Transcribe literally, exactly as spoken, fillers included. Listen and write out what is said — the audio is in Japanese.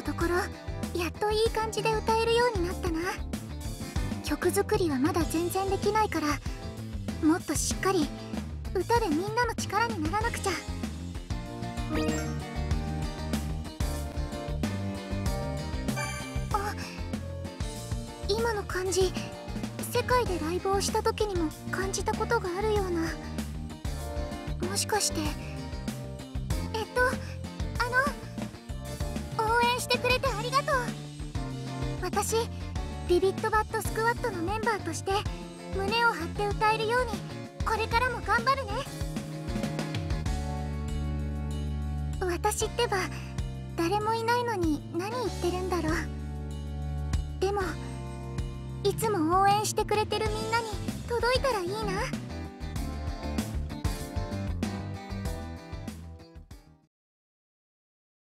のところやっといい感じで歌えるようになったな。曲作りはまだ全然できないから、もっとしっかり歌でみんなの力にならなくちゃ。あ、今の感じ、世界でライブをした時にも感じたことがあるような。もしかしてえっとあの応援してくれてありがとう。私ビビットバッドスクワットのメンバーとして胸を張って歌えるようにこれからも頑張るね。私ってば誰もいないのに何言ってるんだろう。でもいつも応援してくれてるみんなに届いたらいいな。